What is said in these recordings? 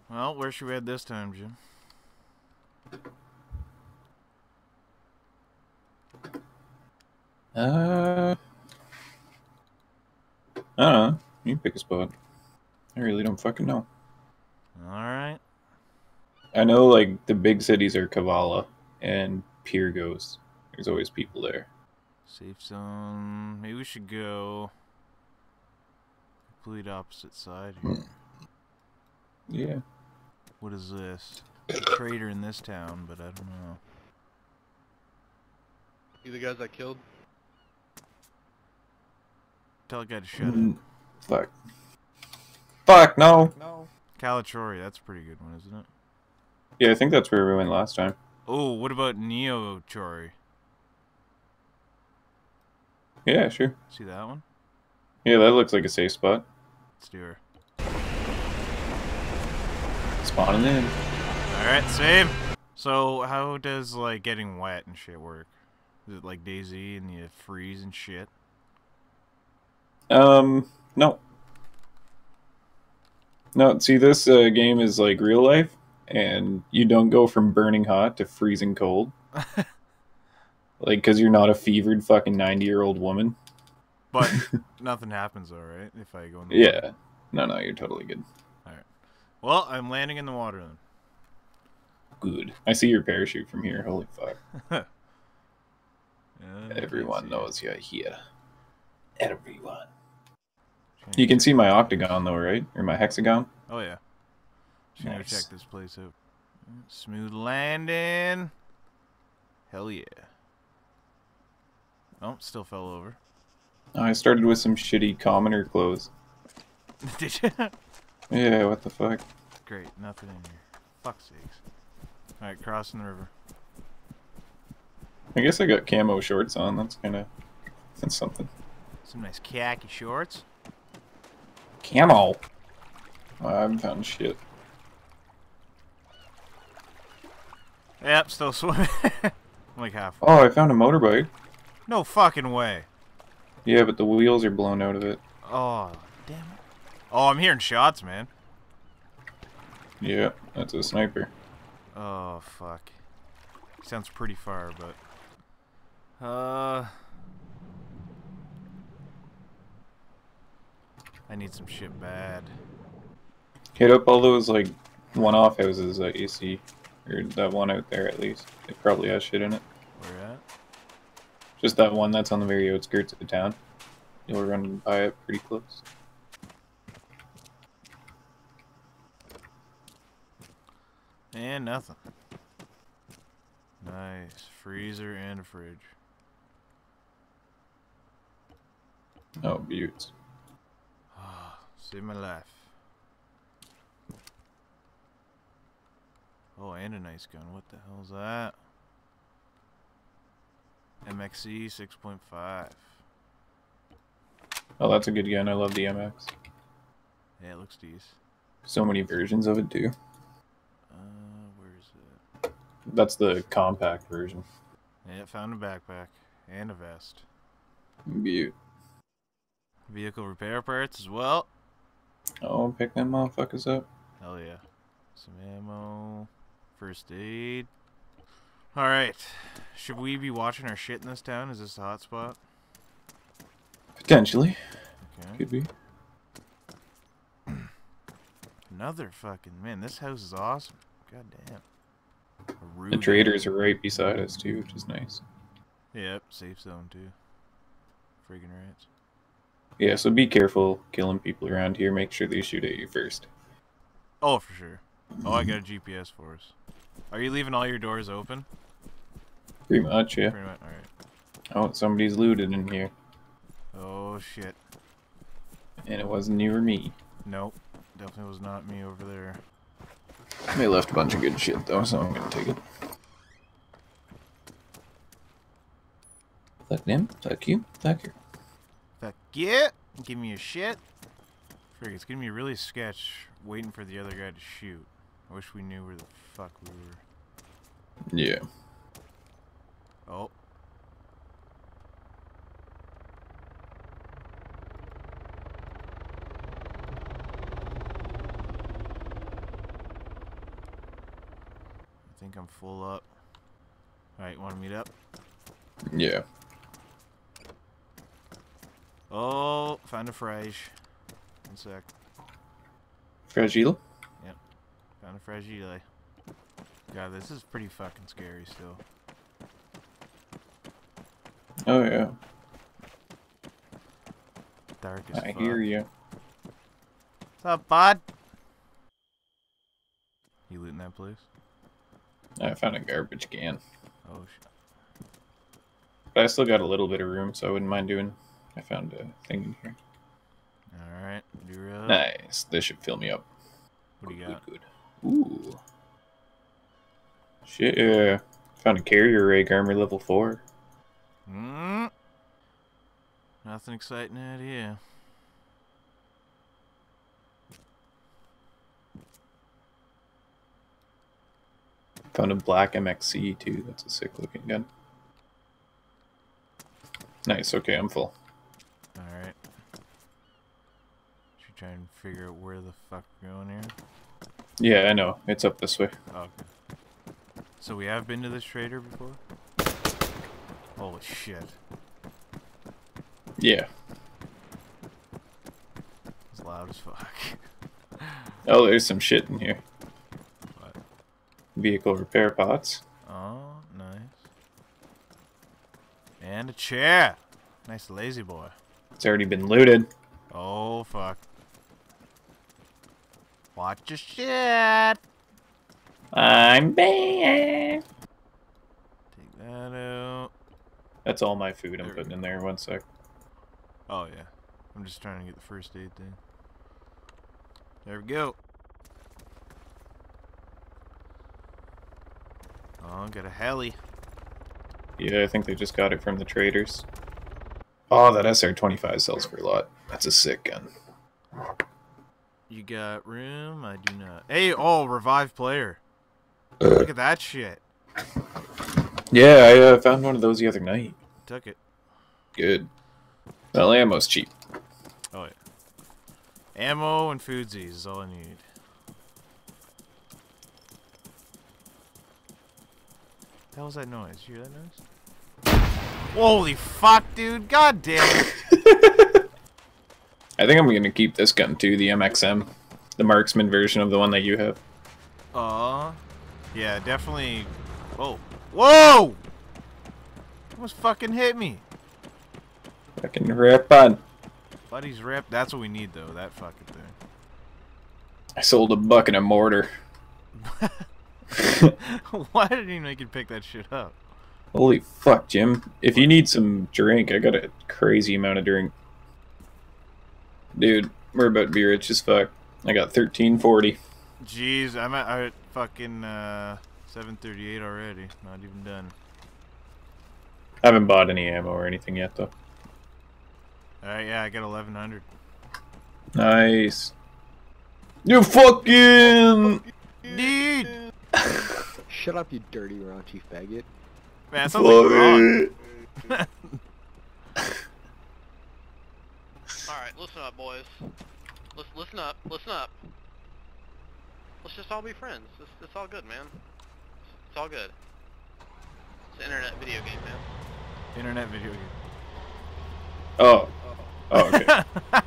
Well, where should we head this time, Jim? I don't know. You pick a spot. I really don't fucking know. Alright. I know, like, the big cities are Kavala and Pyrgos. There's always people there. Safe zone. Maybe we should go complete opposite side here. Yeah. What is this? A crater in this town, but I don't know. You the guys I killed? Tell a guy to shut it. Fuck. Fuck, no! No. Kalachori, that's a pretty good one, isn't it? Yeah, I think that's where we went last time. Oh, what about Neo-Chori? Yeah, sure. See that one? Yeah, that looks like a safe spot. Let's do her. Spawning in. Alright, same! So, how does, like, getting wet and shit work? Is it like DayZ and you freeze and shit? No. No, see, this game is like real life, and you don't go from burning hot to freezing cold. Like, because you're not a fevered fucking 90-year-old woman. But nothing happens, though, right? If I go in the Yeah. water. No, you're totally good. Alright. Well, I'm landing in the water then. Good. I see your parachute from here. Holy fuck. Yeah, Everyone fancy. knows you're here. Everyone. You can see my octagon, though, right? Or my hexagon? Oh, yeah. Just gonna Nice. check this place out. Smooth landing. Hell yeah. Oh, still fell over. I started with some shitty commoner clothes. Did you? Yeah, what the fuck? Great, nothing in here. Fuck's sakes. Alright, crossing the river. I guess I got camo shorts on. That's something. Some nice khaki shorts. Camo! I haven't found shit. Yep, still swimming. I'm like halfway. Oh, I found a motorbike. No fucking way. Yeah, but the wheels are blown out of it. Oh, damn it. Oh, I'm hearing shots, man. Yeah, that's a sniper. Oh, fuck. Sounds pretty far, but... I need some shit bad. Hit up all those, like, one-off houses that you see. Or that one out there, at least. It probably has shit in it. Where at? Just that one that's on the very outskirts of the town. You'll run by it pretty close. And nothing. Nice. Freezer and a fridge. Oh, beauts. Save my life. Oh, and a nice gun. What the hell's that? MXC 6.5. Oh, that's a good gun. I love the MX. Yeah, it looks decent. So many versions of it, too. Where is it? That's the compact version. Yeah, found a backpack. And a vest. Beaut. Vehicle repair parts as well. Oh, pick them motherfuckers up. Hell yeah. Some ammo. First aid. Alright. Should we be watching our shit in this town? Is this a hot spot? Potentially. Okay. Could be. Another fucking... Man, this house is awesome. God damn. The traders are right beside us, too, which is nice. Yep, safe zone too. Friggin' rats. Yeah, so be careful killing people around here. Make sure they shoot at you first. Oh, for sure. Oh, I got a GPS for us. Are you leaving all your doors open? Pretty much, yeah. Pretty much. Alright. Oh, somebody's looted in here. Oh, shit. And it wasn't you or me. Nope. Definitely was not me over there. They left a bunch of good shit, though, so I'm gonna take it. Fuck them. Fuck you. Fuck her. Fuck yeah! Give me your shit. Frig, it's gonna be really sketch waiting for the other guy to shoot. I wish we knew where the fuck we were. Yeah. Oh. think I'm full up. Alright, you want to meet up? Yeah. Oh, found a frage. One sec. Fragile? Yep. Found a fragile. God, this is pretty fucking scary still. Oh, yeah. Dark as fuck. I hear you. What's up, bud? You looting that place? I found a garbage can. Oh, shit. But I still got a little bit of room, so I wouldn't mind doing... I found a thing in here. Alright, do real. Nice. This should fill me up. What do you got? Good. Ooh. Shit, yeah. Found a carrier rig, armor level 4. Nothing exciting out here. Found a black MXC too. That's a sick looking gun. Nice. Okay, I'm full. Alright. Should try and figure out where the fuck we're going here. Yeah, I know. It's up this way. Oh, okay. So we have been to this trader before? Holy shit. Yeah. It's loud as fuck. Oh, there's some shit in here. What? Vehicle repair pots. Oh, nice. And a chair. Nice lazy boy. It's already been looted. Oh, fuck. Watch your shit. I'm bad. Take that out. That's all my food I'm putting in there. 1 sec. Oh, yeah. I'm just trying to get the first aid thing. There we go. Oh, got a heli. Yeah, I think they just got it from the traders. Oh, that SR-25 sells for a lot. That's a sick gun. You got room? I do not. Hey, oh, revive player. Look at that shit. Yeah, I found one of those the other night. Took it. Good. Well, ammo's cheap. Oh, yeah. Ammo and foodsies is all I need. What the hell was that noise? You hear that noise? Holy fuck, dude. God damn it. I think I'm going to keep this gun too, the MXM. The marksman version of the one that you have. Yeah, definitely. Whoa. Whoa! Almost fucking hit me. Fucking rip on. Buddy's ripped. That's what we need, though. That fucking thing. I sold a bucket of mortar. Why did he make you pick that shit up? Holy fuck, Jim. If you need some drink, I got a crazy amount of drink. Dude, we're about to be rich as fuck. I got 1340. Jeez, I'm at fucking 738 already. Not even done. I haven't bought any ammo or anything yet, though. Alright, yeah, I got 1100. Nice. You fucking... Dude! Shut up, you dirty, raunchy faggot. Man, that sounds like wrong. Alright, listen up, boys. Listen up, listen up. Let's just all be friends. It's all good, man. It's all good. It's an internet video game, man. Internet video game. Oh. Oh,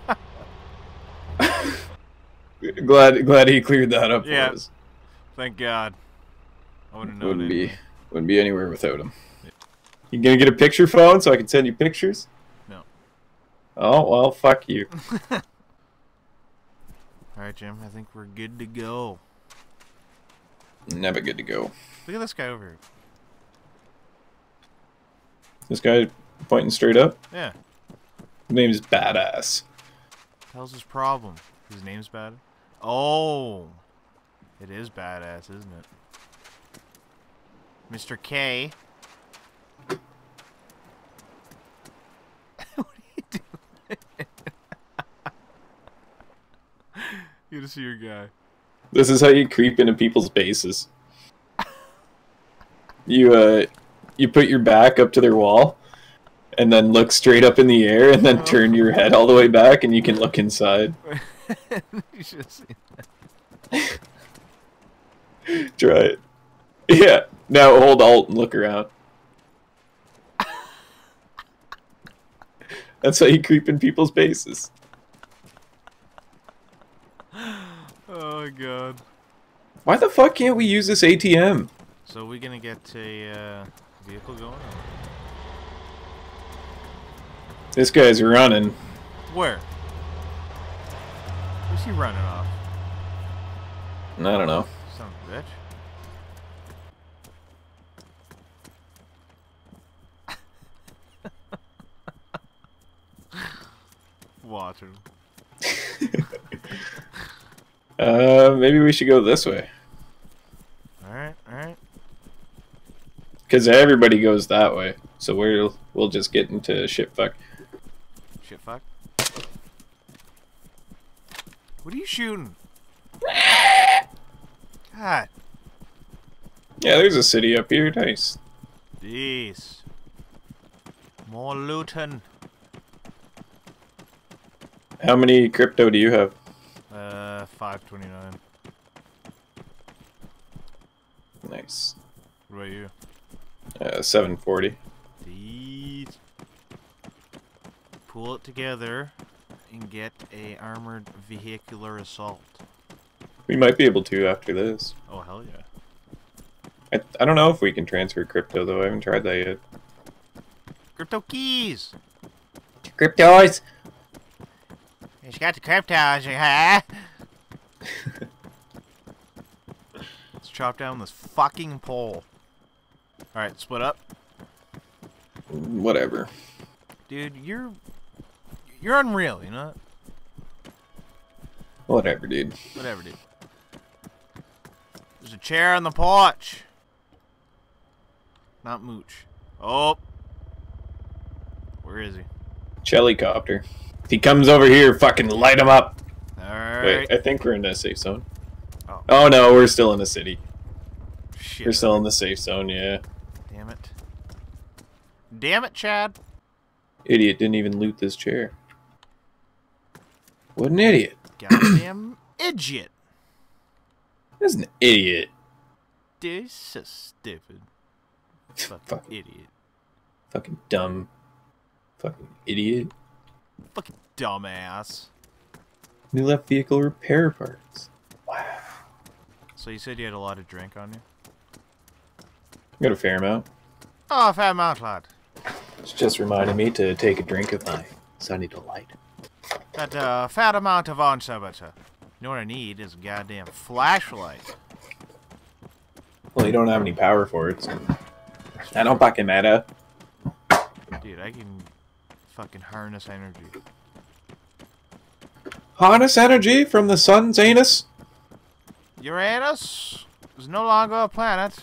okay. glad he cleared that up for us. Thank God. I wouldn't know. Wouldn't be anywhere without him. Yeah. You gonna get a picture phone so I can send you pictures? No. Oh well, fuck you. Alright, Jim, I think we're good to go. Never good to go. Look at this guy over here. This guy pointing straight up? Yeah. His name is Badass. What the hell's his problem? His name's Badass? Oh! It is Badass, isn't it? Mr. K. What are you doing? You gotta see your guy. This is how you creep into people's bases. You put your back up to their wall, and then look straight up in the air, and then turn your head all the way back, and you can look inside. You should have seen that. Try it. Yeah. Now hold Alt and look around. That's how you creep in people's bases. Oh god. Why the fuck can't we use this ATM? So we gonna get a vehicle going? This guy's running. Where? Where's he running off? I don't know. Son of a bitch. Watch him. Maybe we should go this way. Alright, alright. Because everybody goes that way. So we'll just get into shit fuck. Shit fuck. What are you shooting? God. Yeah, there's a city up here. Nice. Jeez. More looting. How many crypto do you have? 529. Nice. What about you? 740. Jeez. Pull it together and get a armored vehicular assault. We might be able to after this. Oh, hell yeah. I don't know if we can transfer crypto, though. I haven't tried that yet. Crypto keys! Cryptos! She's got the cryptos, huh? Let's chop down this fucking pole. Alright, split up. Whatever. Dude, you're unreal, you know? Whatever, dude. Whatever, dude. There's a chair on the porch. Not Mooch. Oh. Where is he? Chelicopter. If he comes over here, fucking light him up. Alright. Wait, I think we're in a safe zone. Oh. Oh no, we're still in the city. Shit. We're still in the safe zone, yeah. Damn it. Damn it, Chad. Idiot didn't even loot this chair. What an idiot. Goddamn idiot. That's an idiot. Dude, he's so stupid. Fucking Fuck. idiot. Fucking dumb. Fucking idiot. Fucking dumbass. New left vehicle repair parts. Wow. So you said you had a lot of drink on you? Got a fair amount. Oh, a fair amount, lad. It's just reminded me to take a drink of my Sunny Delight. Got a fat amount of answer, but you know what I need is a goddamn flashlight. Well, you don't have any power for it, so I don't fucking matter. Dude, I can fucking harness energy. Harness energy from the sun's anus? Uranus is no longer a planet.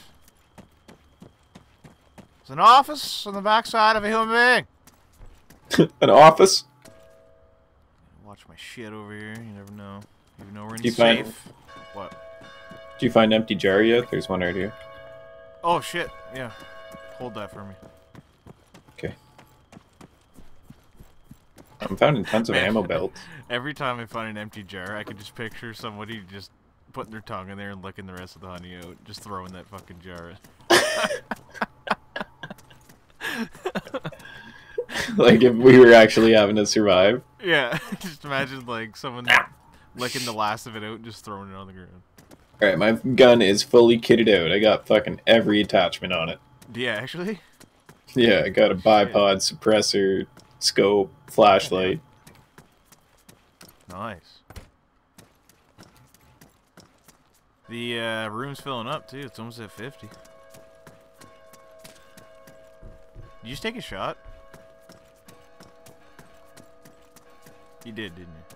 It's an office on the backside of a human being. An office? Watch my shit over here. You never know. Even though we're in Do you find- safe. What? Did you find empty jar yet? There's one right here. Oh shit. Yeah. Hold that for me. Okay. I'm finding tons of Man. ammo belts. Every time I find an empty jar, I can just picture somebody just putting their tongue in there and licking the rest of the honey out, just throwing that fucking jar in. Like if we were actually having to survive. Yeah, just imagine like someone licking the last of it out and just throwing it on the ground. Alright, my gun is fully kitted out. I got fucking every attachment on it. Do you actually? Yeah, I got a bipod, suppressor, scope, flashlight. Nice. The room's filling up too. It's almost at 50. Did you just take a shot? You did, didn't you?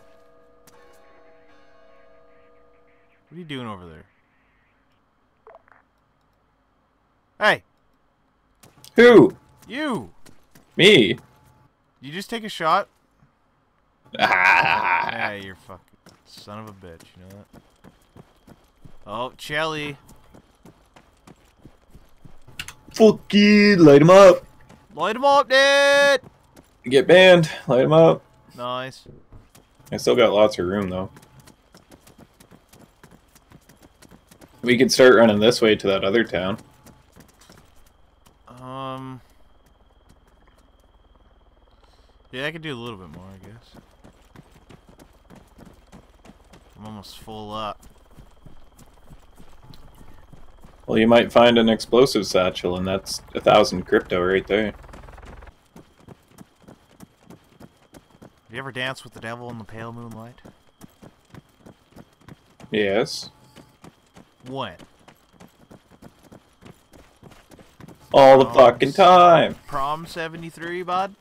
What are you doing over there? Hey! Who? You! Me? You just take a shot? Ah. Yeah, you're fucking son of a bitch, you know that? Oh, Chelly. Fuck you, light him up. Light him up, dude! Get banned, light him up. Nice. I still got lots of room though. We could start running this way to that other town. Yeah, I could do a little bit more, I guess. I'm almost full up. Well, you might find an explosive satchel, and that's 1,000 crypto right there. You ever dance with the devil in the pale moonlight? Yes. When? All the fucking time. Prom 73, bud?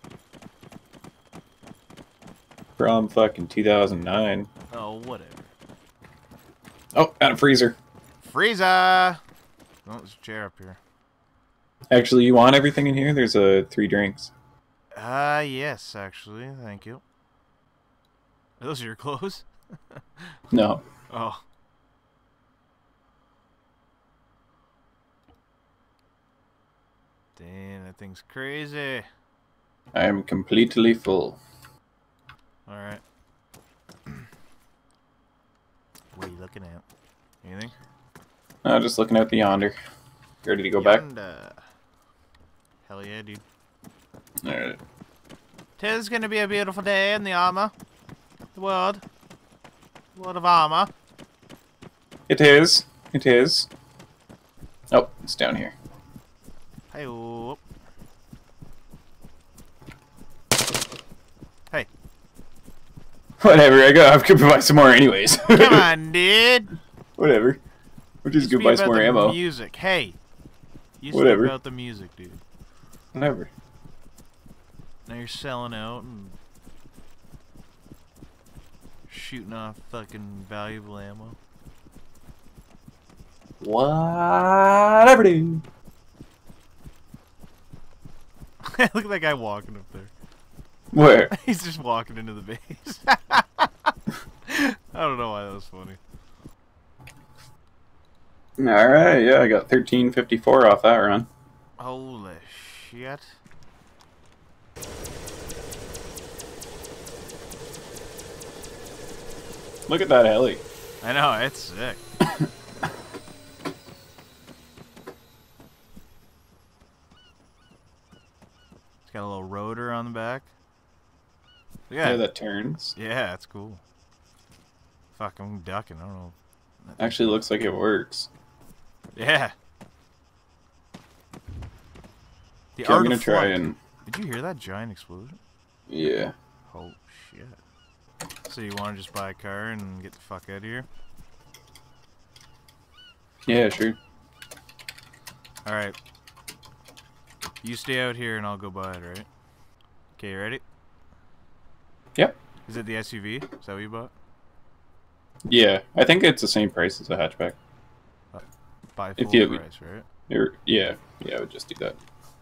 From fucking 2009. Oh, whatever. Oh, got a freezer. Freezer! Oh, there's a chair up here. Actually, you want everything in here? There's 3 drinks. Yes, actually. Thank you. Are those your clothes? No. Oh. Damn, that thing's crazy. I am completely full. Alright. What are you looking at? Anything? No, just looking out the yonder. Ready to go back? Hell yeah, dude. Alright. Tis gonna be a beautiful day in the ARMA. The world. World of ARMA. It is. It is. Oh, it's down here. Hey, -oh. Hey. Whatever, I could buy some more anyways. Come on, dude. Whatever. We'll just go buy some more ammo. Music. Hey. You Whatever. about the music, dude. Whatever. Now you're selling out and shooting off fucking valuable ammo. Whatever, dude. Look at that guy walking up there. Where? He's just walking into the base. I don't know why that was funny. Alright, yeah, I got 1354 off that run. Holy shit. Look at that heli. I know, it's sick. It's got a little rotor on the back. Yeah, that turns. Yeah, that's cool. Fuck, I'm ducking, I don't know. Actually looks like it works. Yeah. The Okay, I'm art gonna of try flight. and... Did you hear that giant explosion? Yeah. Oh shit. So you want to just buy a car and get the fuck out of here? Yeah, sure. Alright. You stay out here and I'll go buy it, right? Okay, you ready? Yep. Is it the SUV? Is that what you bought? Yeah, I think it's the same price as a hatchback. Buy If full you- price, right? Yeah, I would just do that.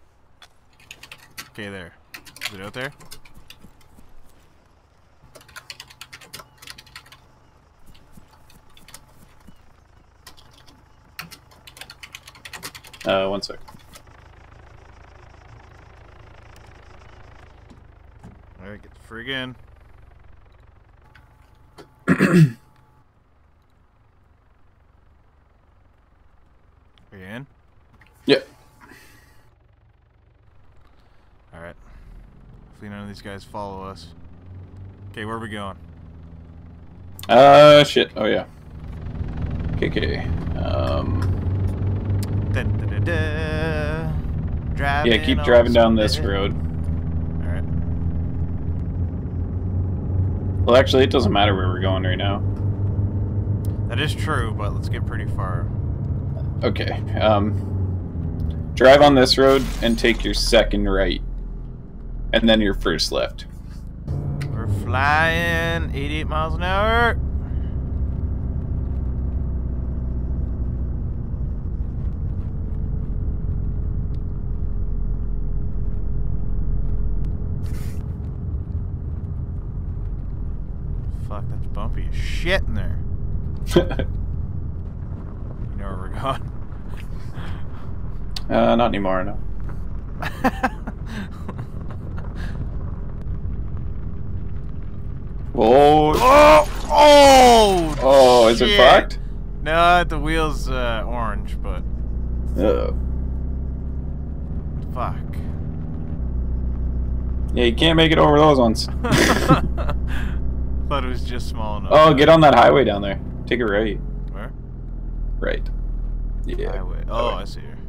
Okay, there. Is it out there? One sec. Alright, get the friggin'. Are you in? Yep. Alright. Hopefully none of these guys follow us. Okay, where are we going? Shit. Oh, yeah. Okay. Da, da, da, da. Driving Yeah, keep on driving down this Sunday. road. Alright. Well, actually, it doesn't matter where we're going right now. That is true, but let's get pretty far. Okay. Drive on this road and take your second right. And then your first left. We're flying 88 miles an hour. Fuck, that's bumpy as shit in there. You know where we're going? Not anymore, no. Whoa. Oh! Oh, is it shit. fucked? No, the wheel's orange, but fuck. Yeah, you can't make it over those ones. Thought it was just small enough. Oh, get on that highway down there. Take it right. Where? Right. Yeah. Highway. Oh, I see her.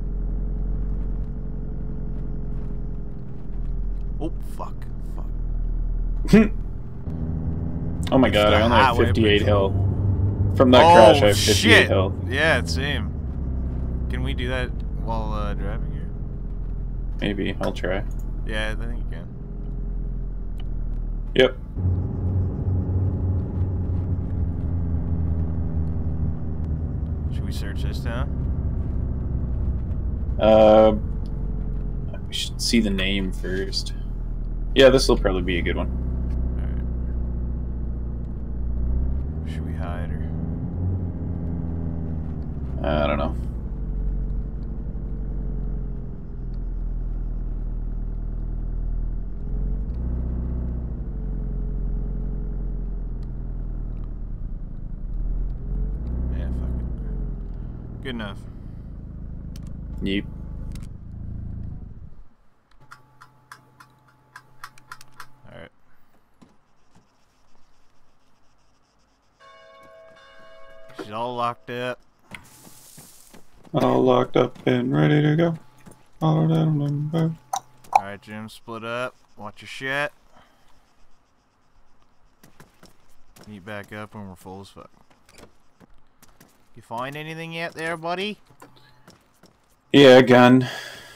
Oh, fuck. Fuck. Oh my god, I only have highway 58 patrol. health. From that crash, I have 58 shit. health. Yeah, same. Can we do that while driving here? Maybe. I'll try. Yeah, I think you can. Yep. Should we search this down? We should see the name first. Yeah, this will probably be a good one. Alright. Should we hide her? I don't know. Yeah, fuck it. Good enough. Yep. Alright. She's all locked up. All locked up and ready to go. Alright, Jim, split up. Watch your shit. Meet back up when we're full as fuck. You find anything yet there, buddy? Yeah, gun.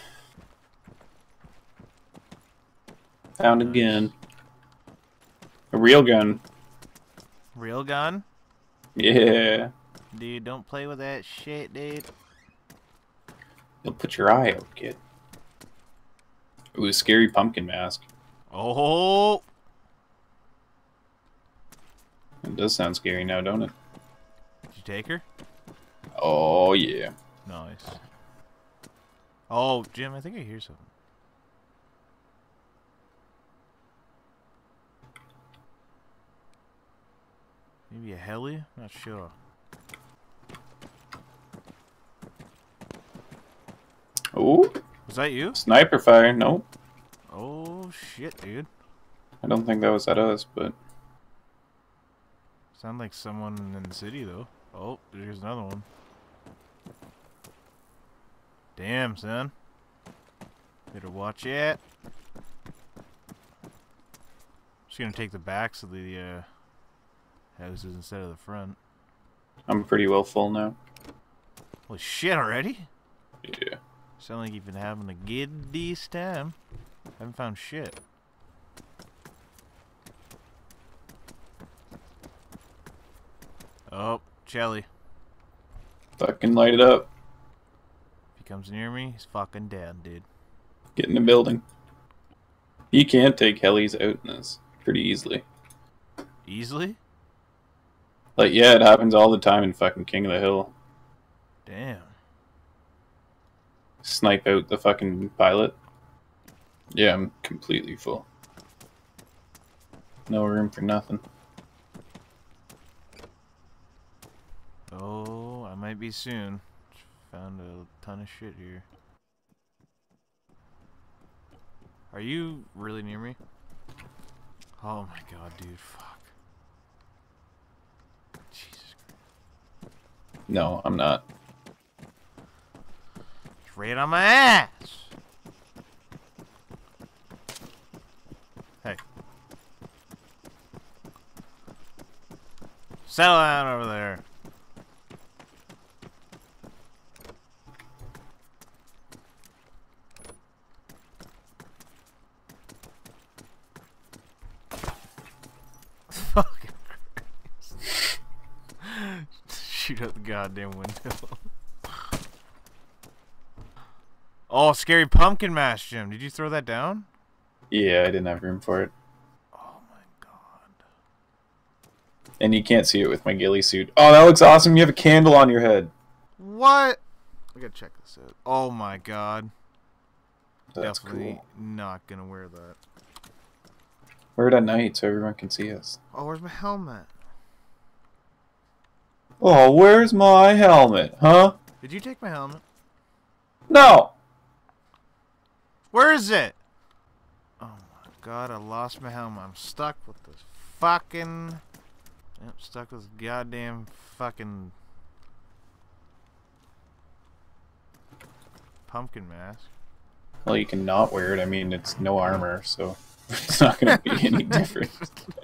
Found a gun. A real gun. Real gun? Yeah. Dude, don't play with that shit, dude. You'll put your eye out, kid. Ooh, a scary pumpkin mask. Oh! It does sound scary now, don't it? Did you take her? Oh, yeah. Nice. Oh, Jim, I think I hear something. Maybe a heli? Not sure. Ooh, Was that you? sniper fire. Nope. Oh, shit, dude. I don't think that was at us, but... Sound like someone in the city, though. Oh, there's another one. Damn, son. Better watch it. Just gonna take the backs of the houses instead of the front. I'm pretty well full now. Holy shit, already? Yeah. Sound like you've been having a good this time. Haven't found shit. Oh, Shelly. Fucking light it up. If he comes near me, he's fucking dead, dude. Get in the building. You can take helis out in this pretty easily. Easily? Like, yeah, it happens all the time in fucking King of the Hill. Damn. Snipe out the fucking pilot. Yeah, I'm completely full. No room for nothing. Oh, I might be soon. Found a ton of shit here. Are you really near me? Oh my god, dude, fuck. Jesus Christ. No, I'm not. It's right on my ass! Hey. Settle down over there. Fucking Christ. Shoot out the goddamn window. Oh, scary pumpkin mash, Jim. Did you throw that down? Yeah, I didn't have room for it. Oh my god. And you can't see it with my ghillie suit. Oh, that looks awesome. You have a candle on your head. What? I gotta check this out. Oh my god. That's Definitely cool. not gonna wear that. Wear it at night so everyone can see us. Oh, where's my helmet? Oh, where's my helmet, huh? Did you take my helmet? No! Where is it? Oh my god, I lost my helmet. I'm stuck with this fucking... Yep, stuck with this goddamn fucking... pumpkin mask. Well, you can not wear it. I mean, it's no armor, so it's not going to be any different.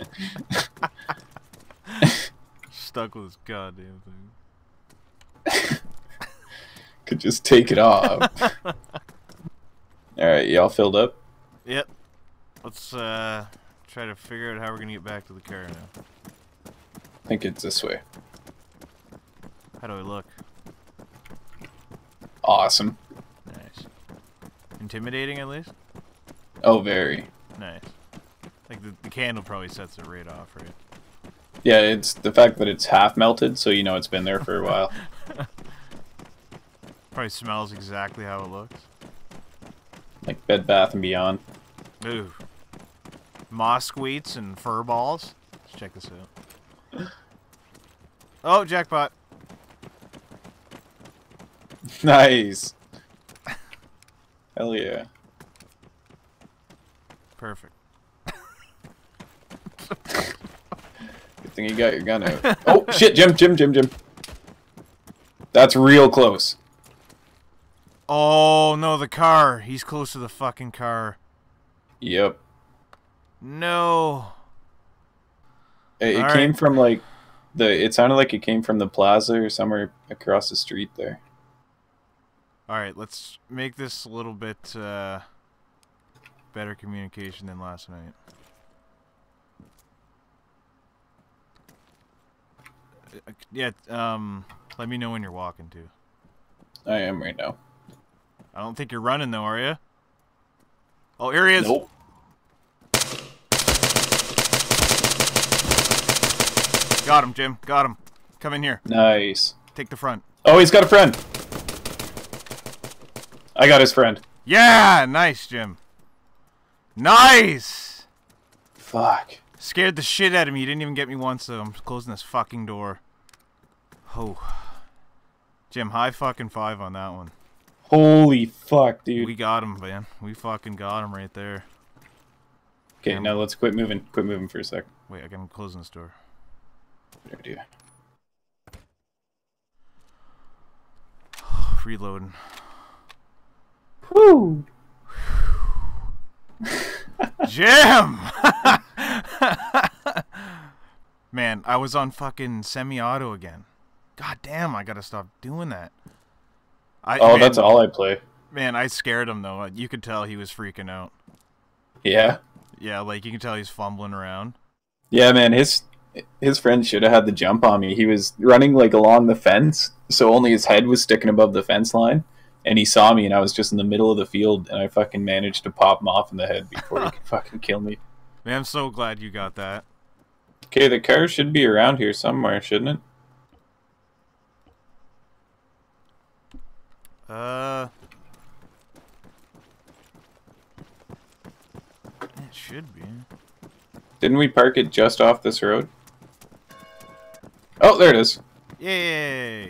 Stuck with this goddamn thing. Could just take it off. Alright, y'all filled up? Yep. Let's try to figure out how we're gonna get back to the car now. I think it's this way. How do I look? Awesome. Nice. Intimidating at least? Oh, very. Nice. Like the candle probably sets it right off, right? Yeah, it's the fact that it's half melted, so you know it's been there for a while. Probably smells exactly how it looks. Like Bed Bath & Beyond. Ooh. Moss squeets and fur balls. Let's check this out. Oh, jackpot. Nice. Hell yeah. Perfect. Good thing you got your gun out. Oh, shit, Jim. That's real close. Oh, no, the car. He's close to the fucking car. Yep. No. It came from, like, it sounded like it came from the plaza or somewhere across the street there. Alright, let's make this a little bit better communication than last night. Yeah, let me know when you're walking too. I am right now. I don't think you're running though, are you? Oh, here he is! Nope. Got him, Jim. Got him. Come in here. Nice. Take the front. Oh, he's got a friend. I got his friend. Yeah! Nice, Jim. Nice! Fuck. Scared the shit out of me. You didn't even get me once, though. I'm closing this fucking door. Oh. Jim, high fucking five on that one. Holy fuck, dude. We got him, man. We fucking got him right there. Okay, now let's quit moving. Quit moving for a sec. Wait, I'm closing this door. Good idea. Reloading. Woo! Jim! Man, I was on fucking semi-auto again. God damn, I gotta stop doing that. Man, that's all I play. Man, I scared him, though. You could tell he was freaking out. Yeah? Yeah, like, you can tell he's fumbling around. Yeah, man, his friend should have had the jump on me. He was running, like, along the fence, so only his head was sticking above the fence line, and he saw me, and I was just in the middle of the field, and I fucking managed to pop him off in the head before he could fucking kill me. Man, I'm so glad you got that. Okay, the car should be around here somewhere, shouldn't it? It should be. Didn't we park it just off this road? Oh, there it is. Yay!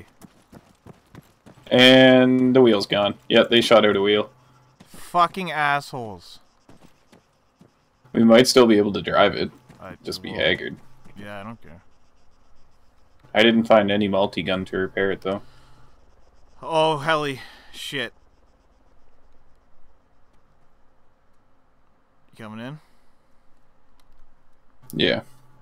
And the wheel's gone. Yep, they shot out a wheel. Fucking assholes. We might still be able to drive it. Just be haggard. Yeah, I don't care. I didn't find any multi-gun to repair it, though. Oh, helly. Shit. You coming in? Yeah.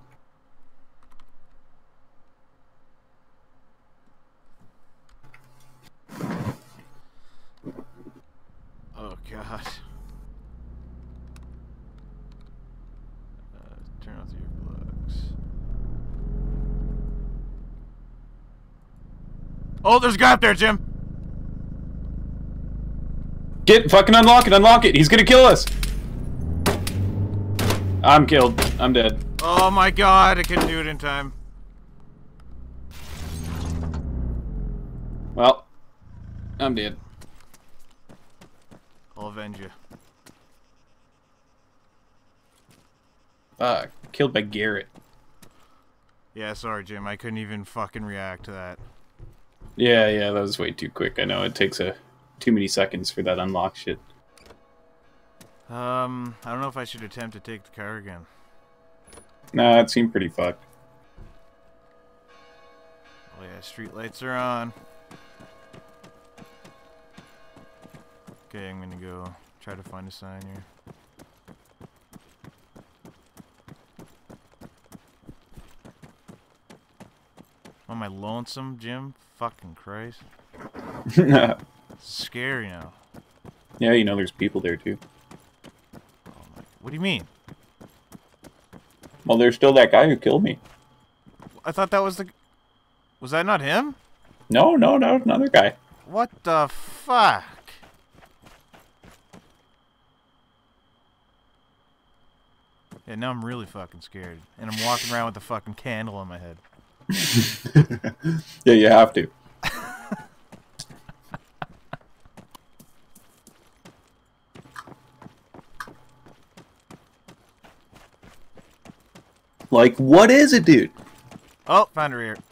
Oh, God. Turn off the earplugs. Oh, there's a guy up there, Jim! Fucking unlock it! He's gonna kill us! I'm killed. I'm dead. Oh my God, I couldn't do it in time. Well, I'm dead. I'll avenge you. Fuck. Killed by Garrett. Yeah, sorry, Jim. I couldn't even fucking react to that. Yeah, that was way too quick. I know it takes too many seconds for that unlock shit. I don't know if I should attempt to take the car again. Nah, it seemed pretty fucked. Oh yeah, street lights are on. Okay, I'm gonna go try to find a sign here. Am I lonesome, Jim? Fucking Christ. Yeah, It's scary now. you know there's people there too. Oh my, what do you mean? Well, there's still that guy who killed me. I thought that was the... Was that not him? No, another guy. What the fuck? Yeah, now I'm really fucking scared. And I'm walking around with a fucking candle on my head. Yeah, you have to. Like, what is it, dude? Oh, found her here.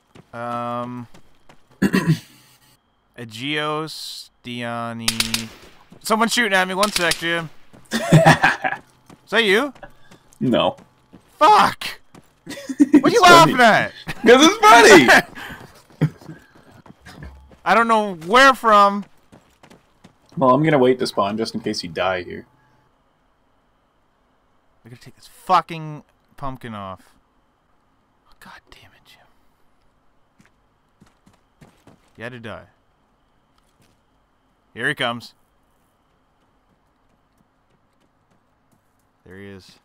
Agios Diani. Someone's shooting at me. One sec, Jim. Is that you? No. Fuck! What you laughing at? Because it's funny! I don't know where from. Well, I'm gonna wait to spawn just in case you die here. I gotta take this fucking pumpkin off. Oh, God damn it, Jim. You had to die. Here he comes. There he is.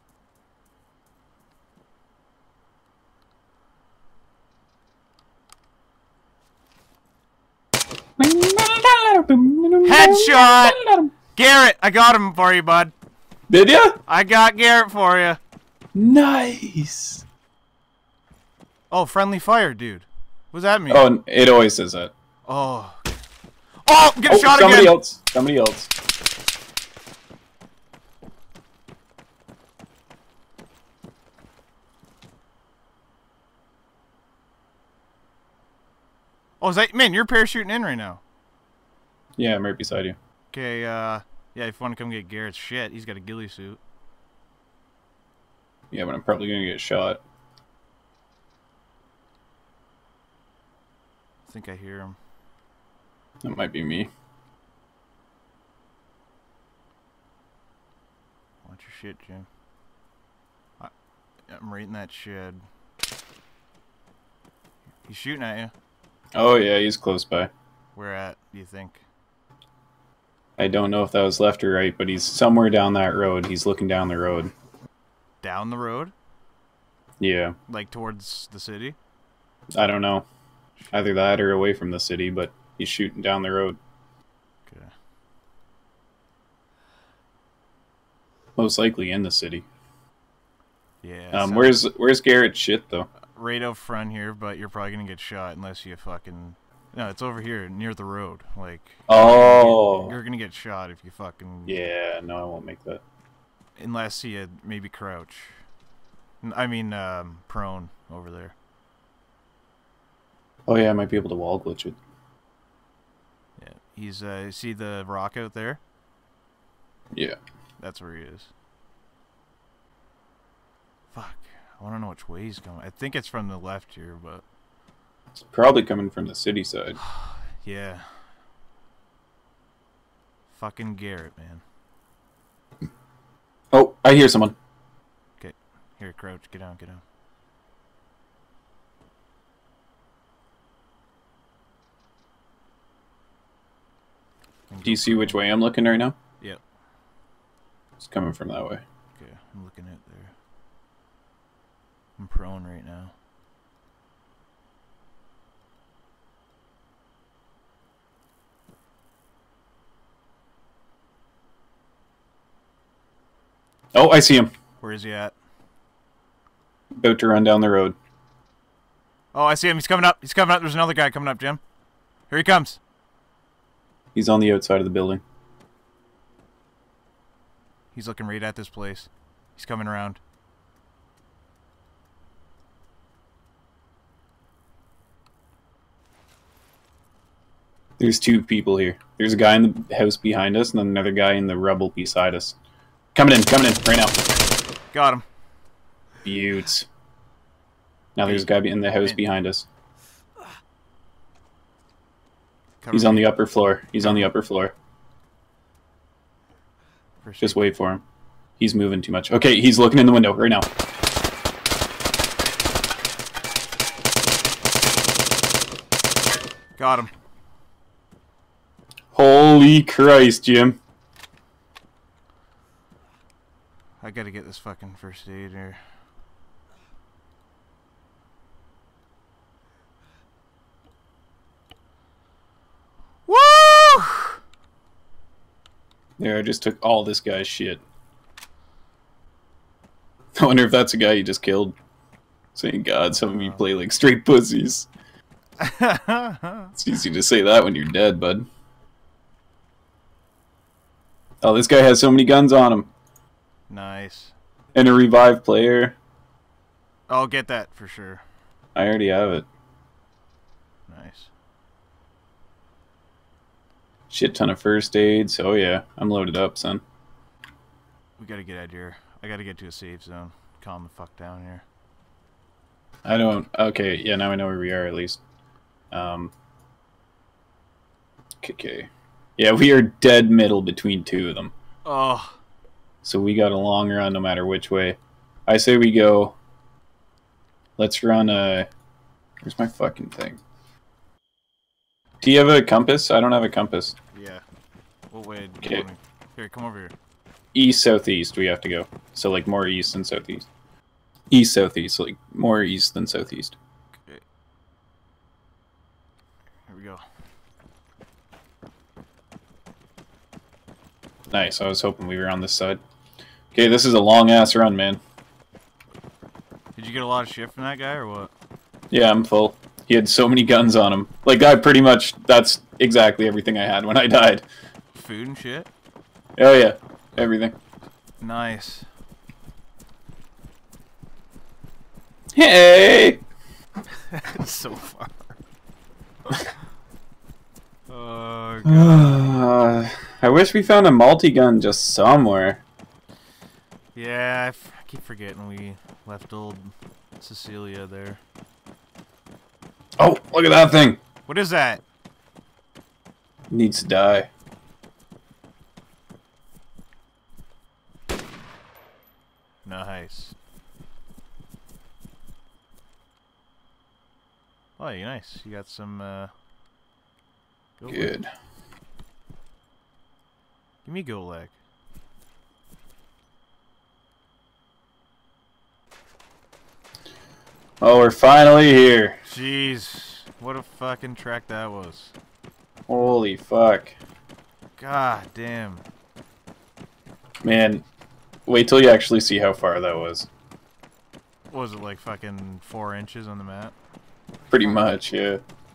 Headshot! Garrett, I got him for you, bud. Did ya? I got Garrett for you. Nice! Oh, friendly fire, dude. What does that mean? Oh, it always says that. Oh. Oh, get shot somebody again. Somebody else. Oh, is that... Man, you're parachuting in right now. Yeah, I'm right beside you. Okay, yeah, if you want to come get Garrett's shit, he's got a ghillie suit. Yeah, but I'm probably gonna get shot. I think I hear him. That might be me. Watch your shit, Jim. I'm right in that shed. He's shooting at you. Oh yeah, he's close by. Where at, do you think? I don't know if that was left or right, but he's somewhere down that road. He's looking down the road. Down the road? Yeah. Like towards the city? I don't know. Either that or away from the city, but he's shooting down the road. Okay. Most likely in the city. Yeah. Where's Garrett's shit though? Right out front here, but you're probably gonna get shot unless you fucking... No, it's over here, near the road. Like... Oh! You're gonna get shot if you fucking... Yeah, no, I won't make that. Unless you maybe crouch. I mean, prone over there. Oh yeah, I might be able to wall glitch it. Yeah. He's, see the rock out there? Yeah. That's where he is. Fuck. I want to know which way he's going. I think it's from the left here, but... It's probably coming from the city side. Yeah. Fucking Garrett, man. Oh, I hear someone. Okay. Here, crouch. Get down, get down. Do you see which way I'm looking right now? Yep. It's coming from that way. Okay, I'm looking at there. I'm prone right now. Oh, I see him. Where is he at? About to run down the road. Oh, I see him. He's coming up. He's coming up. There's another guy coming up, Jim. Here he comes. He's on the outside of the building. He's looking right at this place. He's coming around. There's two people here. There's a guy in the house behind us, and then another guy in the rubble beside us. Coming in right now. Got him. Buttes. Now there's a guy in the house behind us. He's on the upper floor. He's on the upper floor. Just wait for him. He's moving too much. Okay, he's looking in the window right now. Got him. Holy Christ, Jim. I gotta get this fucking first aid here. Woo! There, I just took all this guy's shit. I wonder if that's a guy you just killed. Saying God, some of you play like straight pussies. It's easy to say that when you're dead, bud. Oh, this guy has so many guns on him. Nice. And a revived player. I'll get that for sure. I already have it. Nice. Shit ton of first aids. Oh yeah, I'm loaded up, son. We gotta get out of here. I gotta get to a safe zone. Calm the fuck down here. I don't... Okay, yeah, now I know where we are at least. Okay. Yeah, we are dead middle between two of them. Oh. So we got a long run no matter which way. I say we go... Let's run a... Where's my fucking thing? Do you have a compass? I don't have a compass. Yeah. What way do you want me? Here, come over here. East, southeast we have to go. So like more east than southeast. East, southeast. Like more east than southeast. Okay. Here we go. Nice. I was hoping we were on this side. Okay, this is a long-ass run, man. Did you get a lot of shit from that guy, or what? Yeah, I'm full. He had so many guns on him. Like, I pretty much... That's exactly everything I had when I died. Food and shit? Oh, yeah. Everything. Nice. Hey! It's so far. Oh, God. I wish we found a multi-gun just somewhere. Yeah, I keep forgetting we left old Cecilia there. Oh, look at that thing! What is that? Needs to die. Nice. Oh, you nice. You got some, Good. Give me Golek. Oh, we're finally here. Jeez. What a fucking track that was. Holy fuck. God damn. Man, wait till you actually see how far that was. What was it, like fucking 4 inches on the map? Pretty much, yeah.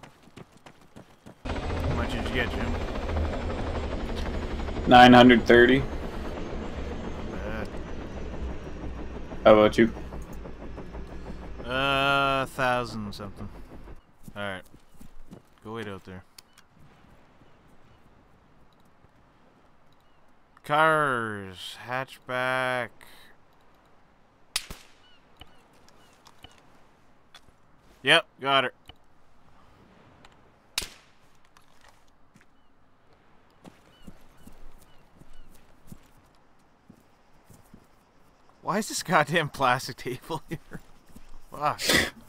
How much did you get, Jim? 930. Not bad. How about you? 1,000 something. Alright. Go wait out there. Cars. Hatchback. Yep, got her. Why is this goddamn plastic table here? Fuck.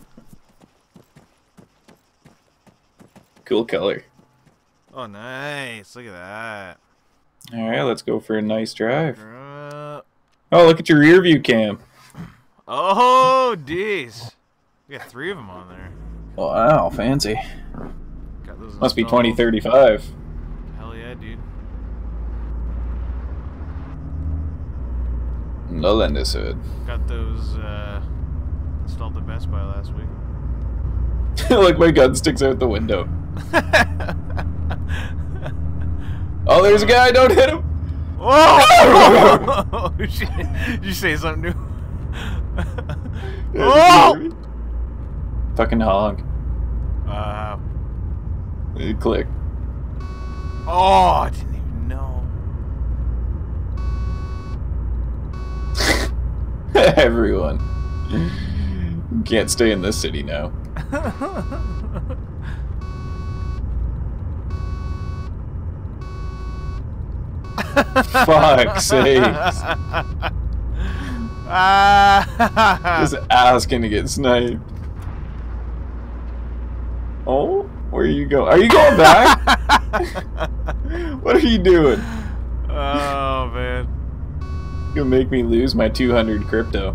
Cool color. Oh, nice. Look at that. Alright, let's go for a nice drive. Uh, Oh, look at your rear view cam. Oh, jeez. We got 3 of them on there. Wow, fancy. Got those Must be installed. 2035. Hell yeah, dude. No lender said. Got those installed at Best Buy last week. Look, my gun sticks out the window. Oh, there's a guy. Don't hit him. Oh! Shit. Did you say something new? Oh! Fucking honk. Uh, Click. Oh, I didn't even know. Everyone. Can't stay in this city now. Fuck sakes. Just asking to get sniped. Oh, where are you going? Are you going back? What are you doing? Oh, man. You'll make me lose my 200 crypto.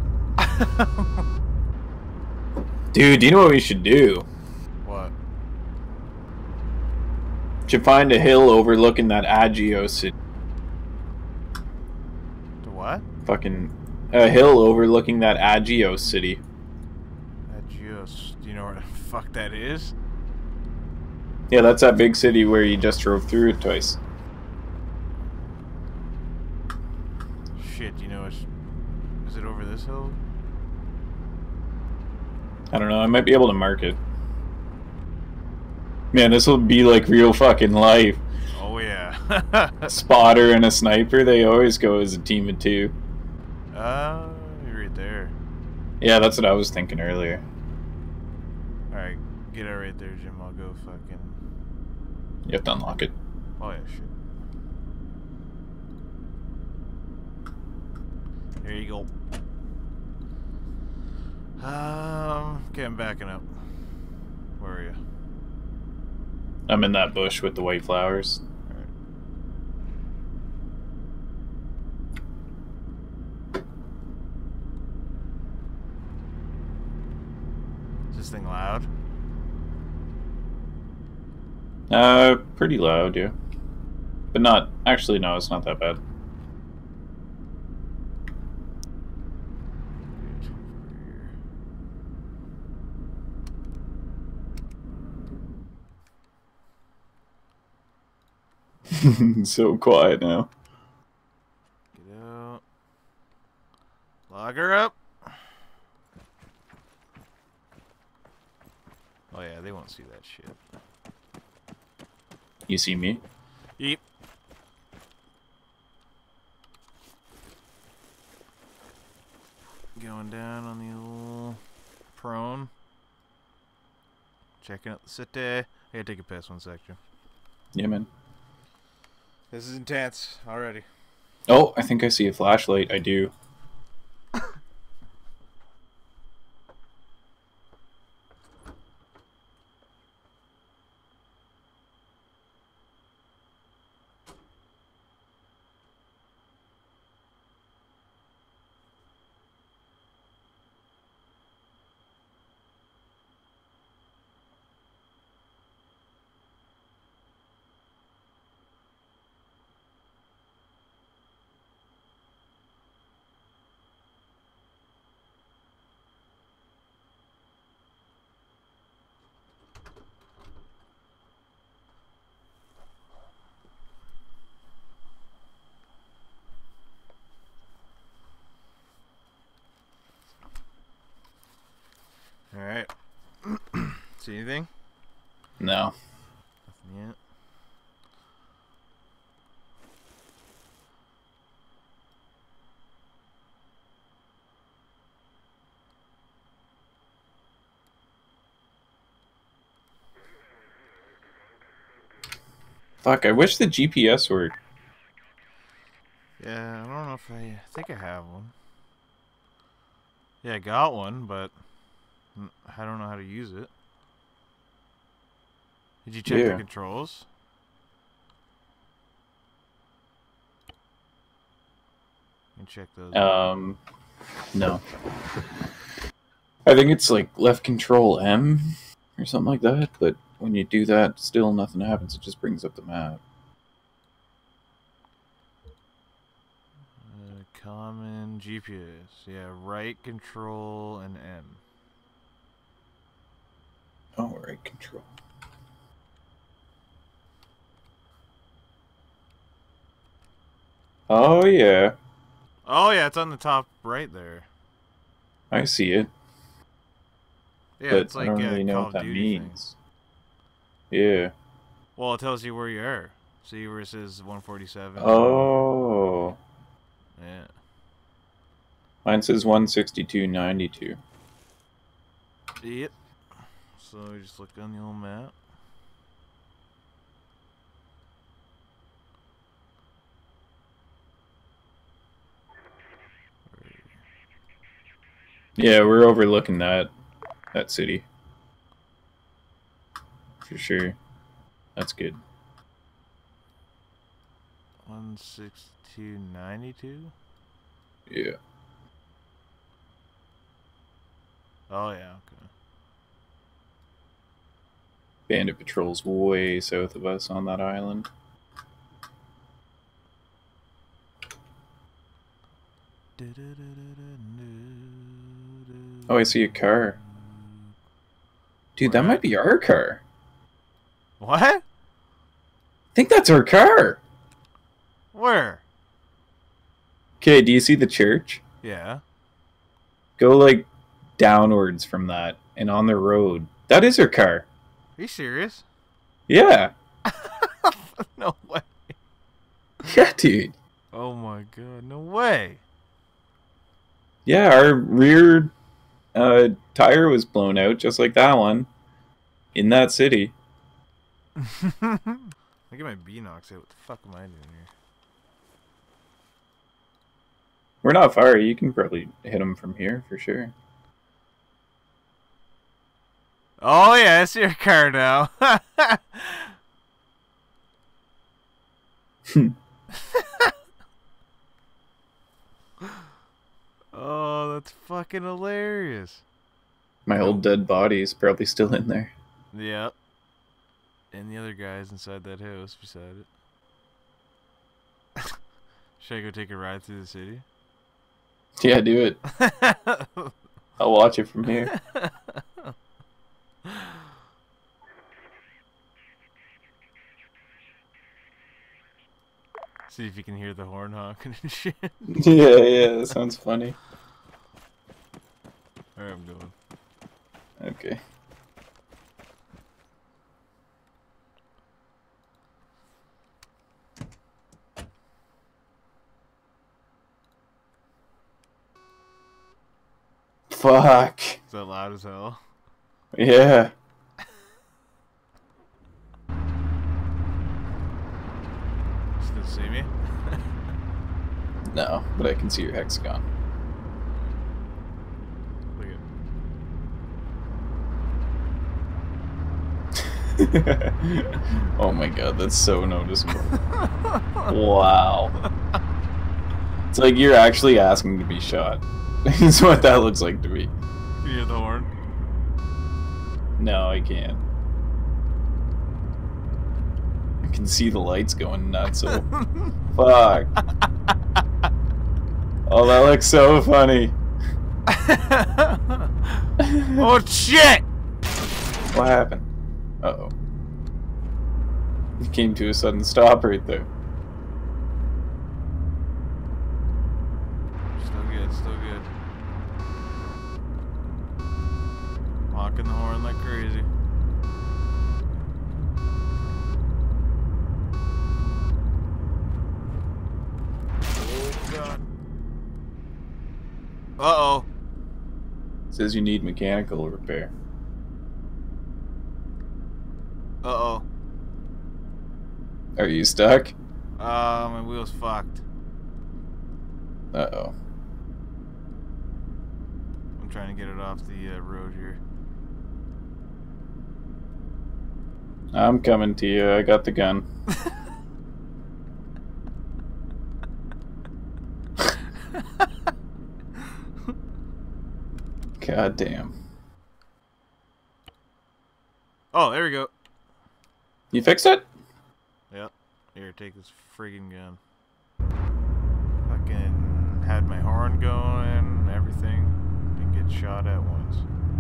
Dude, do you know what we should do? What? Should find a hill overlooking that Agio city. The what? Fucking a hill overlooking that Agio city. Agios. Do you know where the fuck that is? Yeah, that's that big city where you just drove through it twice. Shit, do you know is it over this hill? I don't know, I might be able to mark it. Man, this will be like real fucking life. Oh yeah. A spotter and a sniper, they always go as a team of two. You're right there. Yeah, that's what I was thinking earlier. Alright, get it right there, Jim. I'll go fucking... You have to unlock it. Oh yeah, shit. There you go. Okay, I'm backing up. Where are you? I'm in that bush with the white flowers. Alright. Is this thing loud? Pretty loud, yeah. But not... Actually, no, it's not that bad. So quiet now. Get out. Log her up. Oh yeah, they won't see that shit. You see me? Yep. Going down on the old prone. Checking out the city. I gotta take a piss 1 second. Yeah, man. This is intense already. Oh, I think I see a flashlight. I do. Alright. See anything? No. Nothing yet. Fuck, I wish the GPS worked. Yeah, I don't know if I think I have one. Yeah, I got one, but I don't know how to use it. Did you check the controls? You can check those. No. I think it's like left control M or something like that, but when you do that, still nothing happens. It just brings up the map. Common GPS. Yeah, right control and M. Oh, right control. Oh, yeah. Oh, yeah, it's on the top right there. I see it. Yeah, but it's like I don't a really know Call what of that Duty means. Yeah. Well, it tells you where you are. See where it says 147? Oh. Yeah. Mine says 162.92. Yep. So we just look on the old map. Yeah, we're overlooking that city. For sure. That's good. 162.92? Yeah. Oh yeah, okay. Bandit patrol's way south of us on that island. Oh, I see a car. Dude, that might be our car. What? I think that's our car. Where? Okay, do you see the church? Yeah. Go, like, downwards from that and on the road. That is her car. Are you serious? Yeah. No way. Yeah, dude. Oh my god, no way. Yeah, our rear tire was blown out just like that one in that city. I get my B-Nox out. What the fuck am I doing here? We're not far. You can probably hit them from here for sure. Oh yeah, I see your car now. Oh, that's fucking hilarious. My old dead body is probably still in there. Yep. And the other guy's inside that house beside it. Should I go take a ride through the city? Yeah, do it. I'll watch it from here. See if you can hear the horn honking and shit. Yeah, that sounds funny. Alright, I'm going. Okay. Fuck. Is that loud as hell? Yeah. Still see me? No, but I can see your hexagon. Look at Oh my god, that's so noticeable. Wow. It's like you're actually asking to be shot. That's what that looks like to me. Can you hear the horn? No, I can't. I can see the lights going nuts, so... Fuck. Oh, that looks so funny. Oh shit! What happened? Uh-oh. It came to a sudden stop right there. Still good, still good. Honking the horn like crazy. Oh god. Uh-oh. Says you need mechanical repair. Uh-oh. Are you stuck? My wheel's fucked. Uh-oh. I'm trying to get it off the road here. I'm coming to you. I got the gun. God damn. Oh, there we go. You fixed it? Yep. Here, take this friggin' gun. Fucking had my horn going, everything. Didn't get shot at once.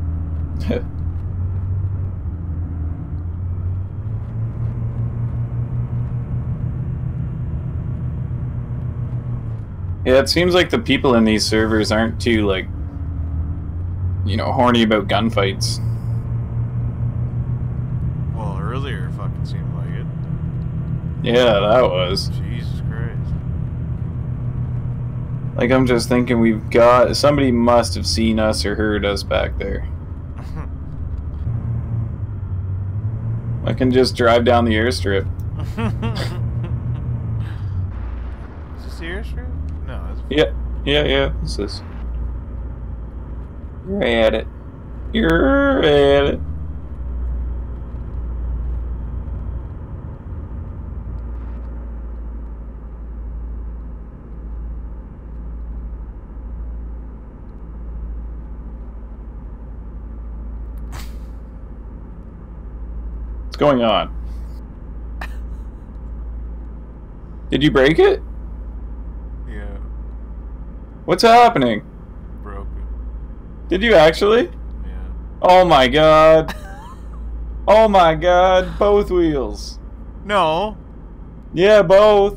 Yeah, it seems like the people in these servers aren't too, like, you know, horny about gunfights. Well, earlier it fucking seemed like it. Yeah, that was. Jesus Christ. Like, I'm just thinking somebody must have seen us or heard us back there. I can just drive down the airstrip. Is this the airstrip? No, it's... Yeah, this is. You're at it. You're at it. What's going on? Did you break it? Yeah. What's happening? Broke it. Did you actually? Yeah. Oh my god. Oh my god, both wheels. No. Yeah, both.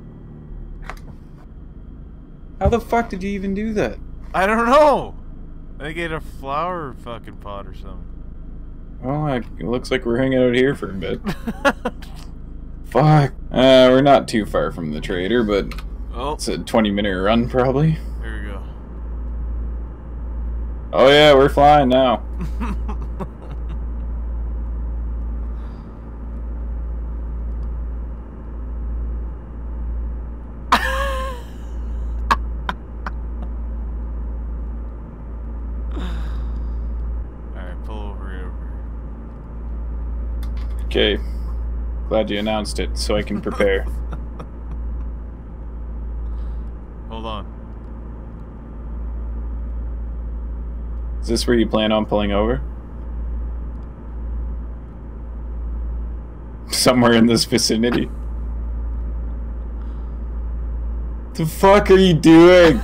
How the fuck did you even do that? I don't know. I think it had a flower fucking pot or something. Oh, it looks like we're hanging out here for a bit. Fuck. We're not too far from the trader, but Oh, it's a 20-minute run probably. there we go. Oh yeah, we're flying now. Alright, pull over. Okay. Glad you announced it so I can prepare. Hold on. Is this where you plan on pulling over? Somewhere in this vicinity. The fuck are you doing?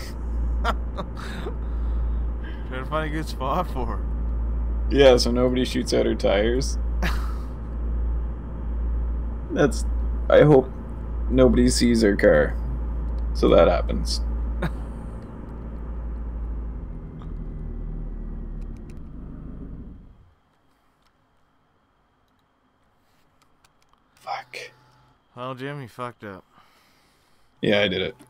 Trying to find a good spot for her. Yeah, so nobody shoots out her tires. I hope nobody sees her car. So that happens. Fuck. Well, Jim, you fucked up. Yeah, I did it.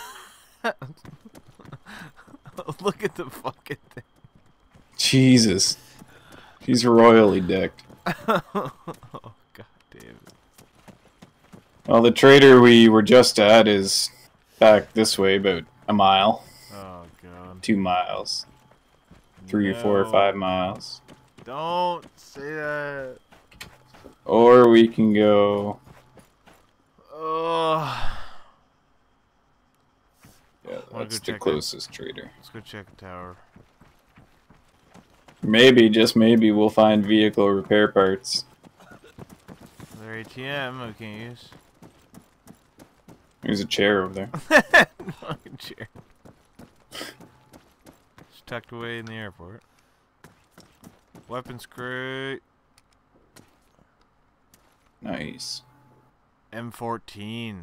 Look at the fucking thing. Jesus. She's royally decked. Oh, god damn it. Well, the trader we were just at is back this way about a mile. Oh god. 2 miles. 3 or 4 or No. 5 miles. Don't say that. Or we can go... Oh. Yeah, Wanna that's go the check closest trader. Let's go check the tower. Maybe, just maybe, we'll find vehicle repair parts. Their ATM we can't use. There's a chair over there. Fucking chair. It's tucked away in the airport. Weapons crate. Nice. M14.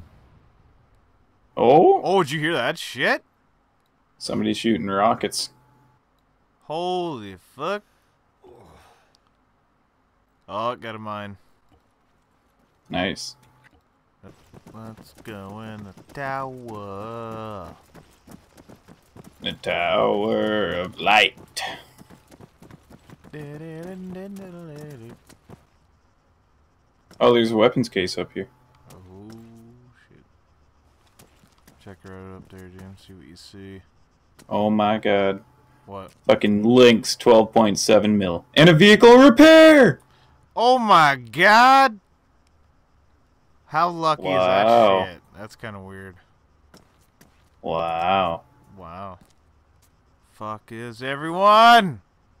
Oh! Oh, did you hear that shit? Somebody's shooting rockets. Holy fuck. Oh, got a mine. Nice. Let's go in the tower. The Tower of Light. Oh, there's a weapons case up here. Oh shit. Check her out up there, Jim. See what you see. Oh my god. What? Fucking Lynx 12.7 mil. And a vehicle repair! Oh my god! How lucky is Wow. that shit? That's kind of weird. Wow. Wow. Fuck is everyone?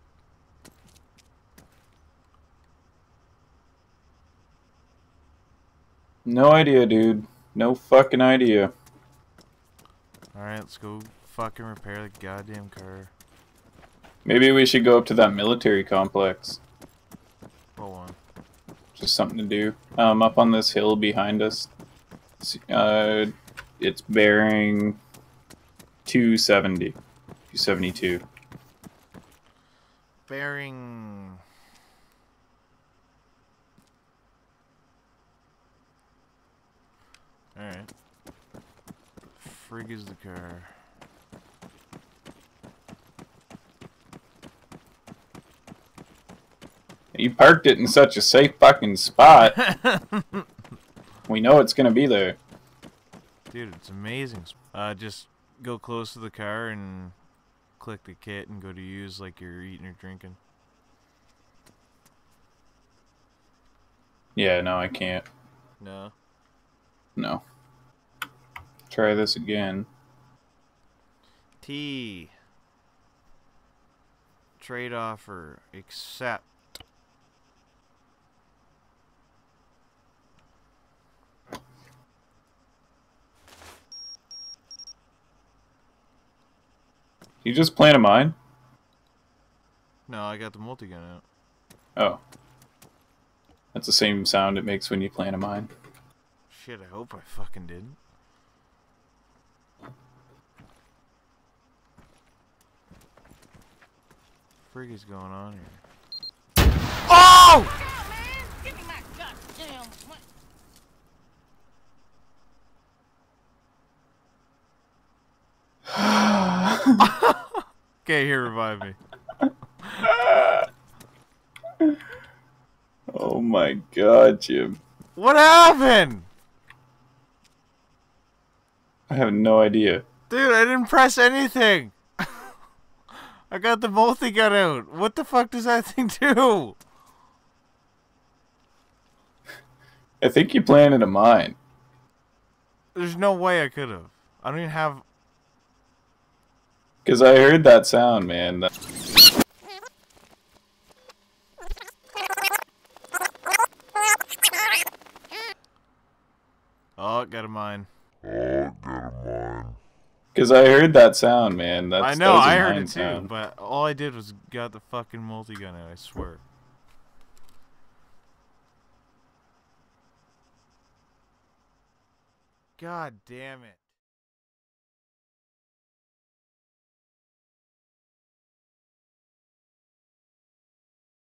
No idea, dude. No fucking idea. Alright, let's go fucking repair the goddamn car. Maybe we should go up to that military complex. Hold on. Just something to do. Up on this hill behind us. It's bearing 270. 272. Bearing frig is the car? You parked it in such a safe fucking spot. We know it's gonna be there. Dude, it's amazing. Just go close to the car and click the kit and go to use like you're eating or drinking. Yeah, no, I can't. No. No. Try this again. T. Trade offer. Accept. You just plan a mine? No, I got the multi-gun out. Oh. That's the same sound it makes when you plan a mine. Shit, I hope I fucking didn't. Frig is going on here? Oh! Okay, here, revive me. Oh my god, Jim. What happened? I have no idea. Dude, I didn't press anything. I got the multi-gun out. What the fuck does that thing do? I think you planted a mine. There's no way I could have. I don't even have... Because I heard that sound, man. Oh, got a mine. Because I heard that sound, man. I know, I heard it too, but all I did was got the fucking multi-gun out, I swear. God damn it.